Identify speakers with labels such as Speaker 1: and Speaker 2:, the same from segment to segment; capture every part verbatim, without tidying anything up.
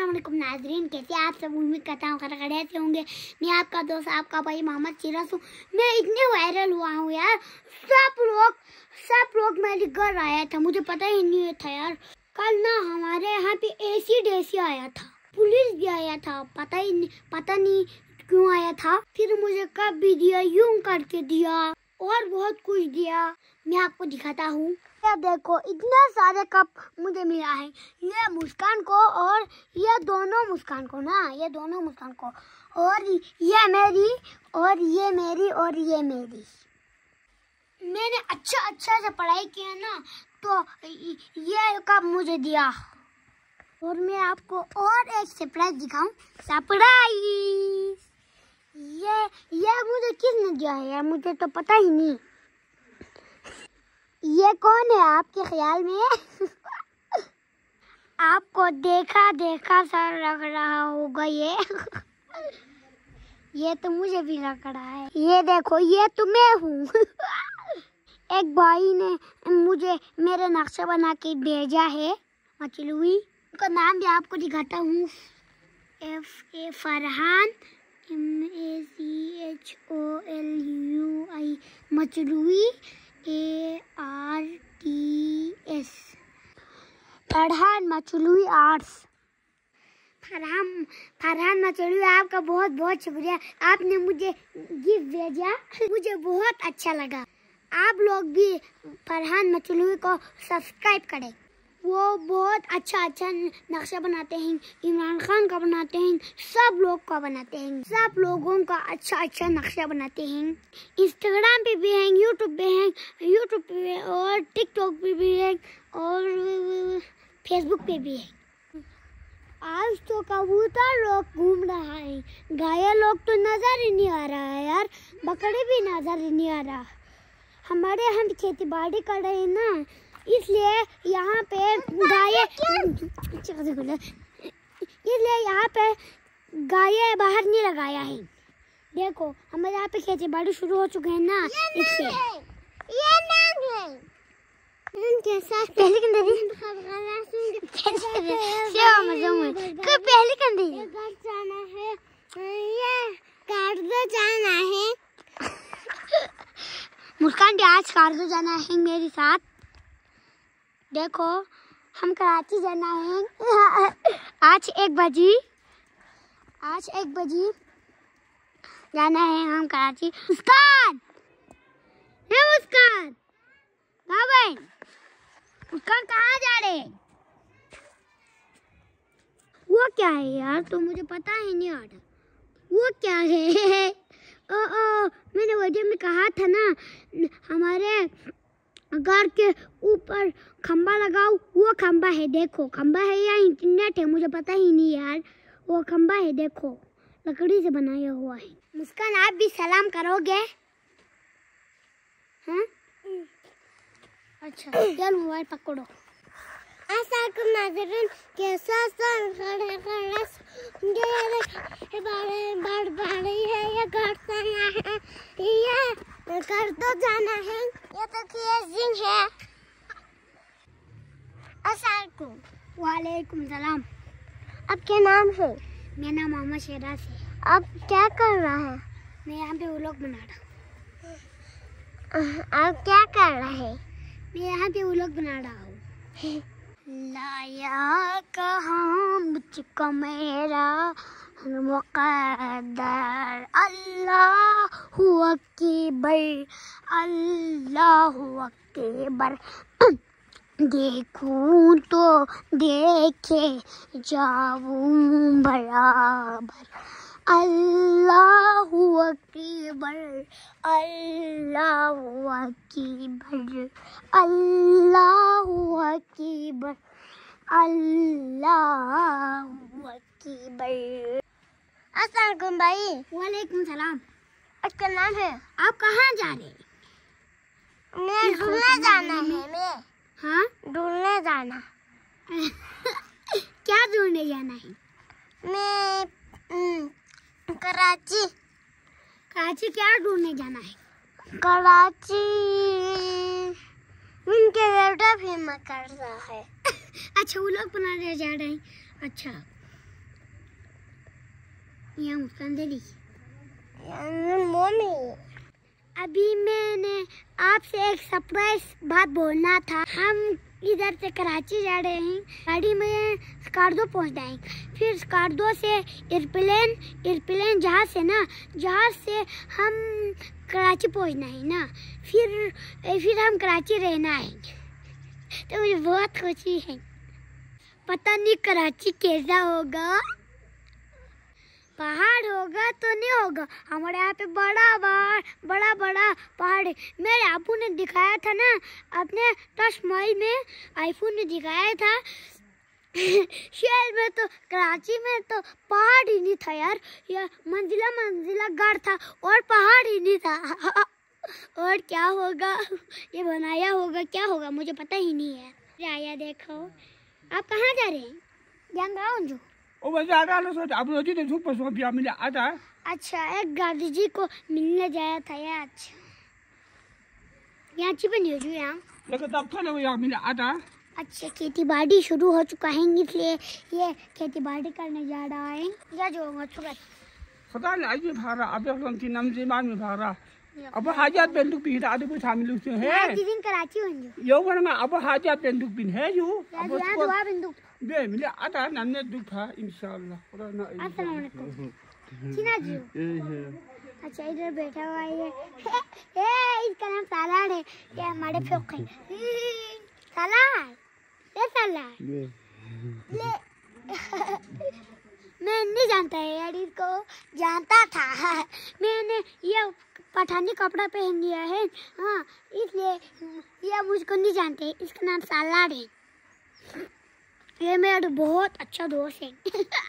Speaker 1: अस्सलाम वालेकुम नाज़रीन, कैसे आप सब? उम्मीद करता हूँ खड़े से होंगे। मैं आपका दोस्त आपका भाई मोहम्मद सिराज हूँ। मैं इतने वायरल हुआ हूँ यार, सब लोग सब लोग मेरे घर आया था, मुझे पता ही नहीं था यार। कल ना हमारे यहाँ पे एसिड एसी आया था, पुलिस भी आया था, पता ही नहीं पता नहीं क्यों आया था। फिर मुझे कप भी दिया, यूं करके दिया और बहुत कुछ दिया। मैं आपको दिखाता हूँ। ये देखो इतना सारे कप मुझे मिला है, ये मुस्कान को और ये दोनों मुस्कान को ना, ये दोनों मुस्कान को, और ये मेरी और ये मेरी और ये मेरी। मैंने अच्छा अच्छा से पढ़ाई किया ना, तो ये कप मुझे दिया। और मैं आपको और एक सरप्राइज दिखाऊं। सरप्राइज! ये ये मुझे किसने दिया है यार, मुझे तो पता ही नहीं। ये कौन है आपके ख्याल में? आपको देखा देखा सा लग रहा होगा ये। ये तो मुझे भी लग रहा है। ये देखो, ये तो मैं हूँ। एक भाई ने मुझे मेरे नक्शा बना के भेजा है, मचलुई। उनका नाम भी आपको दिखाता हूँ। F A Farhan, M A C H O L U I, Machlui, A R T S, Farhan Machlui arts. Farhan Farhan Machlui, आपका बहुत बहुत शुक्रिया, आपने मुझे गिफ्ट भेजा, मुझे बहुत अच्छा लगा। आप लोग भी फरहान मचलुई को सब्सक्राइब करें, वो बहुत अच्छा अच्छा नक्शा बनाते हैं, इमरान खान का बनाते हैं, सब लोग का बनाते हैं, सब लोगों का अच्छा अच्छा नक्शा बनाते हैं। इंस्टाग्राम पे भी हैं, यूट्यूब पे हैं, यूट्यूब पे और टिकटॉक पे भी है और फेसबुक पे भी है। आज तो कबूतर लोग घूम रहा है, गाय लोग तो नजर ही नहीं आ रहा है यार, बकरे भी नजर ही नहीं आ रहा। हमारे हम खेती बाड़ी कर रहे हैं ना, इसलिए यहाँ पे गाय इसलिए यहाँ पे गाय बाहर नहीं लगाया है। देखो हमारे यहाँ पे खेती बाड़ी शुरू हो चुके हैं ना, इसलिए ये नाम है कैसा पहले कंदे पहले कंदे घर जाना है, ये कार दो जाना है। मुस्कान भी आज कार दो जाना है मेरे साथ। देखो हम कराची जाना है आज एक बजी आज एक बजी जाना है हम कराची। मुस्कान है, मुस्कान बाबा, मुस्कान कहाँ जा रहे? वो क्या है यार, तो मुझे पता ही नहीं आ रहा वो क्या है। ओ ओ मैंने वीडियो में कहा था ना, हमारे घर के ऊपर खंबा लगाओ, वो खंबा है। देखो खंबा है या इंटरनेट है मुझे पता ही नहीं यार, वो खंबा है, देखो लकड़ी से बनाया हुआ है। मुस्कान आप भी सलाम करोगे? हाँ अच्छा, चल मोबाइल पकड़ो। अस्सलाम नाज़रीन, कैसा सन खड़े खड़े ये बारे बार बारी है, ये घर जाना है, ये घर तो जाना है, ये तो किया है। अस्सलाम वालेकुम सलाम। अब क्या नाम है? मेरा नाम मोहम्मद सिराज है। अब क्या कर रहा है? मैं यहाँ पे व्लॉग बना रहा हूँ। अब क्या कर रहा है? मैं यहाँ पे व्लॉग बना रहा हूँ। लाया कहाँ मुझको मेरा मुक़द्दर, अल्लाहु अकबर, अल्लाहु अकबर। देखूं तो देखे जाऊं बराबर, अल्लाहु अकबर, अल्लाहु अकबर, अल्लाहु अकबर, अल्लाहु अकबर। अस्सलाम भाई। वालेकुम सलाम। आपका नाम है? आप कहाँ जा रहे? मैं ढूंढने जाना है। मैं हाँ ढूंढने जाना। क्या ढूंढने जाना है? मैं कराची। कराची क्या ढूंढने जाना है? कराची उनके बेटा फिल्म कर रहा है। अच्छा वो लोग बनाने जा रहे हैं। अच्छा ये मुस्कान दे दी।
Speaker 2: मम्मी
Speaker 1: अभी मैंने आपसे एक सरप्राइज बात बोलना था। हम इधर से कराची जा रहे हैं, गाड़ी में स्कार्डो पहुंच जाएंगे, फिर स्कार्डो से एयरप्लेन एयरप्लेन जहाज से ना जहाज से हम कराची पहुंचना है ना, फिर फिर हम कराची रहना है। तो मुझे बहुत खुशी है। पता नहीं कराची कैसा होगा, पहाड़ होगा तो नहीं होगा। हमारे यहाँ पे बड़ा बड़ा बड़ा बड़ा पहाड़ है। मेरे आपू ने दिखाया था ना अपने टच मोबाइल में, आईफोन ने दिखाया था। शहर में तो कराची में तो पहाड़ ही नहीं था यार, या मंजिला मंजिला घर था और पहाड़ ही नहीं था। और क्या होगा, ये बनाया होगा, क्या होगा मुझे पता ही नहीं है। आया देखो, आप कहाँ जा रहे हैं? जंगाओं जो
Speaker 3: ओ बस आ रहा है, अब रोजी तो धूप पर पिया मिला आता है।
Speaker 1: अच्छा, एक गांधी जी को मिलने जाया था यार। अच्छा यहाँ ची बनी हो जो यहाँ,
Speaker 3: लेकिन तब तो नहीं मिला आता।
Speaker 1: अच्छा, खेती बाड़ी शुरू हो चुका है, इसलिए ये खेती बाड़ी करने जा रहा है। या जो होगा सुबह
Speaker 3: पता नहीं आज भी भारा अब हम की नाम जिमान में भारा अब हाजात बंदूक भी आदि को शामिल होते हैं।
Speaker 1: दिन कराची बन
Speaker 3: यो वरना अब हाजात बंदूक भी है जो
Speaker 1: अब यहाँ दुआ बंदूक
Speaker 3: बे मिला आता नन्हे दुख था इंशाल्लाह।
Speaker 1: अस्सलाम वालेकुम चिना जी। अच्छा इधर बैठा हुआ है, ए इसका नाम सलाड है, ये हमारे फ्योक है सलाड, ये सलाड ले मैं नहीं जानता है यार, इसको जानता था। मैंने ये पठानी कपड़ा पहन लिया है, हाँ इसलिए ये मुझको नहीं जानते। इसका नाम सलाड है, ये मेरा बहुत अच्छा दोस्त है।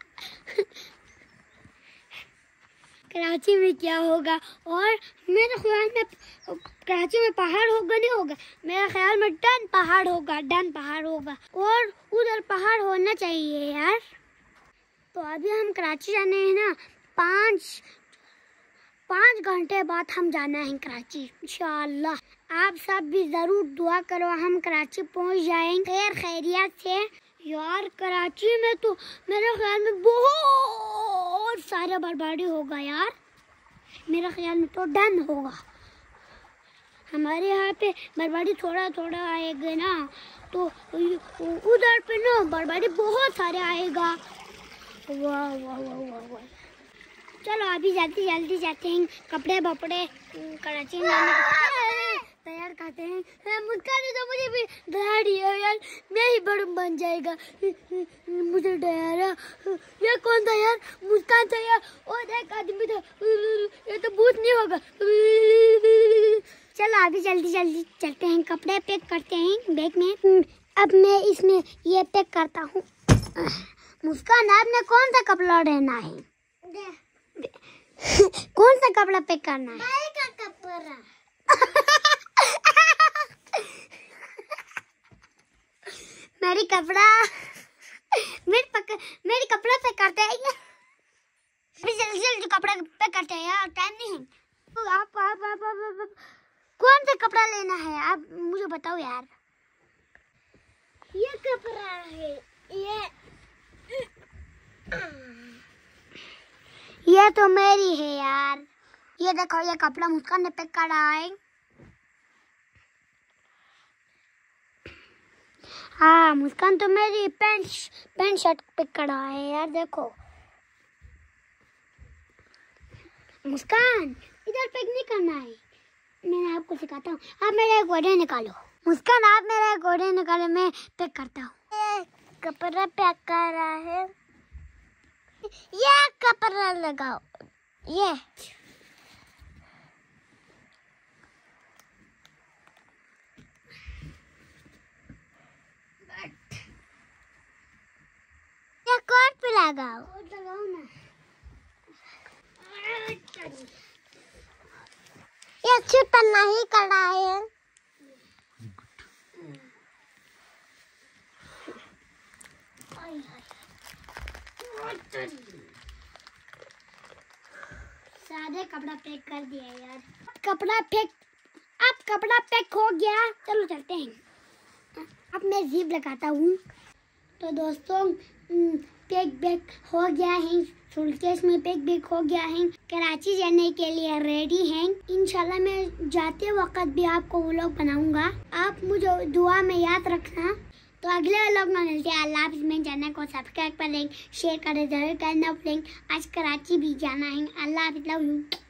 Speaker 1: कराची में क्या होगा, और मेरे ख्याल में कराची में पहाड़ होगा नहीं होगा, मेरे ख्याल में डन पहाड़ होगा, डन पहाड़ होगा, और उधर पहाड़ होना चाहिए यार। तो अभी हम कराची जाने हैं ना, पाँच पाँच घंटे बाद हम जाना है कराची इंशाअल्लाह। आप सब भी ज़रूर दुआ करो हम कराची पहुंच जाएंगे खैर खैरियत से। यार कराची में तो मेरे ख्याल में बहुत सारे बर्बादी होगा यार, मेरे ख्याल में तो डन होगा। हमारे यहाँ पे बर्बादी थोड़ा थोड़ा आएगा ना, तो उधर पे ना बर्बादी बहुत सारे आएगा। वाह वाह वाह वाह वाह। चलो अभी जल्दी जल्दी जाते हैं, कपड़े बपड़े कराची में तैयार करते हैं। मुस्कान तो मुझे भी डरा रही है यार, मैं ही बड़ बन जाएगा, मुझे डरा। ये कौन था यार? मुस्कान था यार, और एक आदमी था, ये तो भूत नहीं होगा। चलो अभी जल्दी जल्दी चलते हैं, कपड़े पैक करते हैं बैग में। अब मैं इसमें ये पैक करता हूँ। मुस्कान आपने कौन सा कपड़ा लेना है? कौन सा कपड़ा पैक करना है? भाई का कपड़ा। मेरी कपड़ा मेरी पक मेरी कपड़ा पैक करते हैं यार, जल्दी जल्दी कपड़ा पैक करते हैं यार, टाइम नहीं है। तो आप, आप, आप, आप, आप, आप कौन सा कपड़ा लेना है आप मुझे बताओ यार। ये कपड़ा है, ये ये तो मेरी है यार। ये देखो ये कपड़ा मुस्कान ने पैक करा है। हाँ मुस्कान तो मेरी पैंट पैंट शर्ट पैक करा है यार। देखो मुस्कान इधर पैक नहीं करना है, मैं आपको सिखाता हूँ। आप मेरा एक ऑर्डर निकालो। मुस्कान आप मेरा एक ऑर्डर निकालो, मैं पैक करता हूँ। कपड़ा पैक कर रहा है, ये कपड़ा लगाओ। ये ये कोट पे लगाओ। कोट लगाओ ना। ये सूट पहनना ही करना है। सारे कपड़ा पैक कर दिया यार। कपड़ा पैक अब कपड़ा पैक हो गया, चलो चलते हैं। अब मैं जीप लगाता हूँ। तो दोस्तों पैक बैग हो गया है, सूटकेस में पैक बैग हो गया है, कराची जाने के लिए रेडी हैं। इंशाल्लाह मैं जाते वक्त भी आपको व्लॉग बनाऊंगा, आप मुझे दुआ में याद रखना। तो अगले व्लॉग में मिलते हैं। अल्लाह हाफ़िज़। मेरे चैनल को सब्सक्राइब करें, शेयर करें, जरूर करना भूलें। आज कराची भी जाना है। अल्लाह हाफ़िज़, लव यू।